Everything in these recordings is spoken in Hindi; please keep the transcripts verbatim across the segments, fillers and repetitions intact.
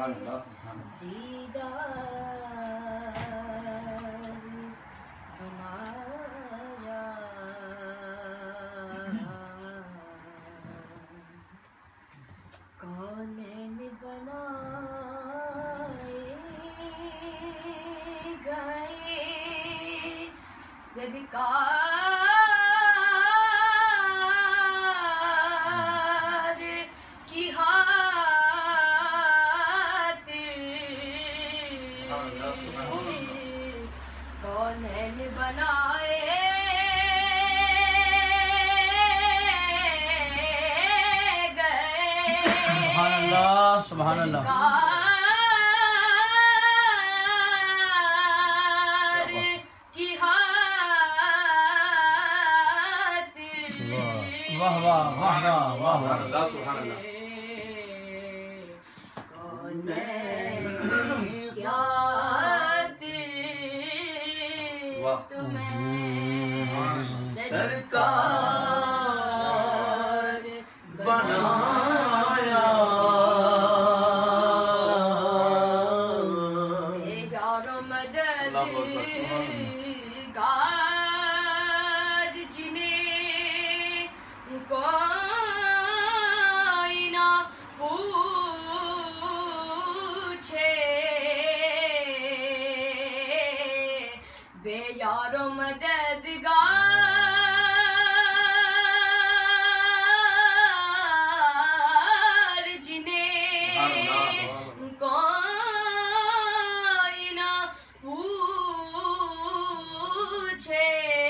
दीदार बनाया, कौनैन बनाए गए सरकार की खातिर, कौनैन बनाए गए। सुभान अल्लाह, सुभान अल्लाह। वाह वाह वाह वाह वाह वाह, सुभान अल्लाह। सरकार बनाया, यारो मददगार जिन्हें कोई ना पूछे, बे यारो मददगार जिन्हें कोई ना पूछे,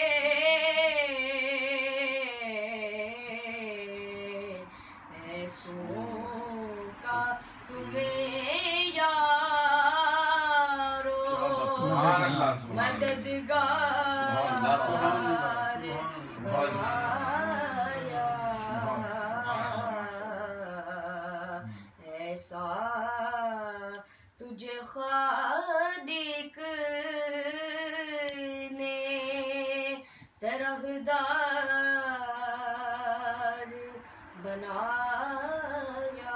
ऐसों का तुम्हें यारो मददगार बनाया, ऐसा तुझे खालिक ने तरहदार बनाया।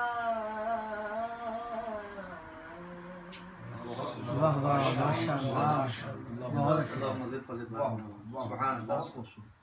वाह वाह, माशाअल्लाह, बहुत अच्छा। सुभान अल्लाह।